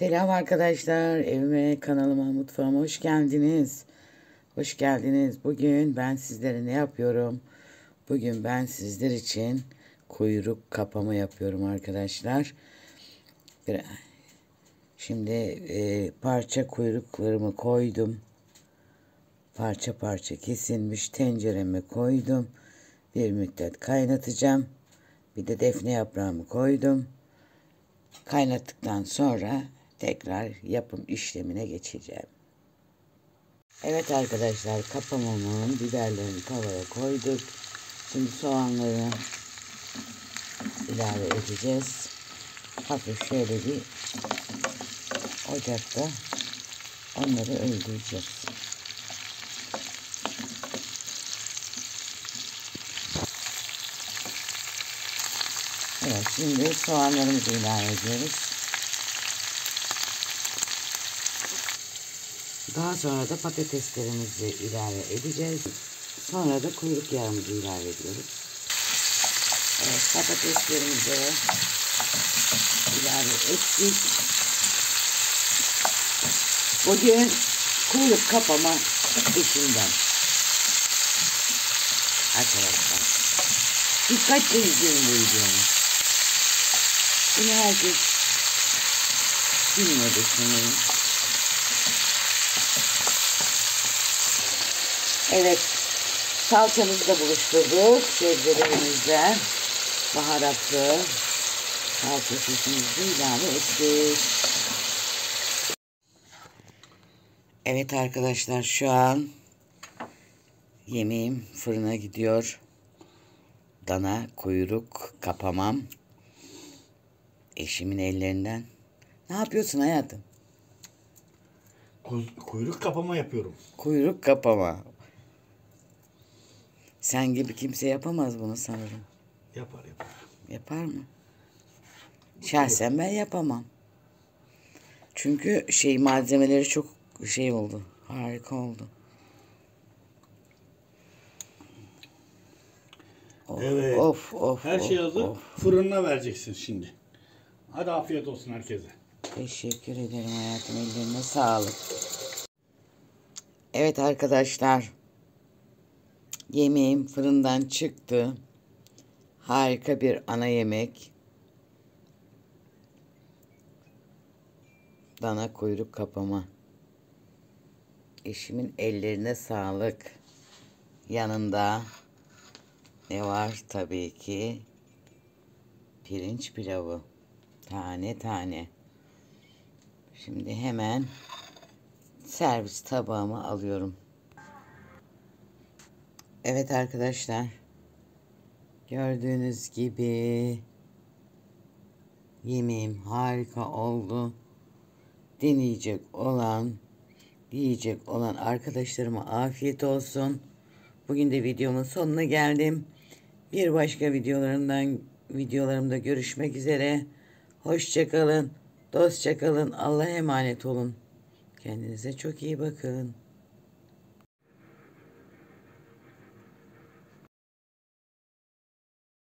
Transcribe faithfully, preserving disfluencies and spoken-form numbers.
Selam arkadaşlar, evime, kanalıma, mutfağıma hoş geldiniz. Hoş geldiniz. Bugün ben sizlere ne yapıyorum? Bugün ben sizler için kuyruk kapama yapıyorum arkadaşlar. Şimdi e, parça kuyruklarımı koydum. Parça parça kesilmiş tencereme koydum. Bir müddet kaynatacağım. Bir de defne yaprağımı koydum. Kaynattıktan sonra tekrar yapım işlemine geçeceğim. Evet arkadaşlar, kapamamın biberlerini tavaya koyduk. Şimdi soğanları ilave edeceğiz. Hafif şöyle bir ocakta onları öldüreceğiz. Evet, şimdi soğanlarımızı ilave ediyoruz. Daha sonra da patateslerimizi ilave edeceğiz. Sonra da kuyruk yağımızı ilave ediyoruz. Evet, patateslerimizi ilave ettik. Bugün kuyruk kapama işinden arkadaşlar. Dikkatle izleyin bu videomu. Bunu herkes bilmiyordu sanırım. Evet, salçamızı da buluşturduk. Sebzelerimizden baharatlı salça sosumuzu ilave ettik. Evet arkadaşlar, şu an yemeğim fırına gidiyor. Dana kuyruk kapamam. Eşimin ellerinden. Ne yapıyorsun hayatım? Kuyruk kapama yapıyorum. Kuyruk kapama. Sen gibi kimse yapamaz bunu sanırım. Yapar yapar. Yapar mı? Şahsen ben yapamam. Çünkü şey malzemeleri çok şey oldu. Harika oldu. Of, Evet. Of of. Her of, şey hazır. Of. Fırına vereceksin şimdi. Hadi afiyet olsun herkese. Teşekkür ederim hayatım. Ellerine sağlık. Evet arkadaşlar. Yemeğim fırından çıktı. Harika bir ana yemek. Dana kuyruk kapama. Eşimin ellerine sağlık. Yanında ne var? Tabii ki pirinç pilavı. Tane tane. Şimdi hemen servis tabağıma alıyorum. Evet arkadaşlar. Gördüğünüz gibi yemeğim harika oldu. Deneyecek olan, yiyecek olan arkadaşlarıma afiyet olsun. Bugün de videomun sonuna geldim. Bir başka videolarımdan videolarımda görüşmek üzere. Hoşça kalın, dostça kalın. Allah'a emanet olun. Kendinize çok iyi bakın.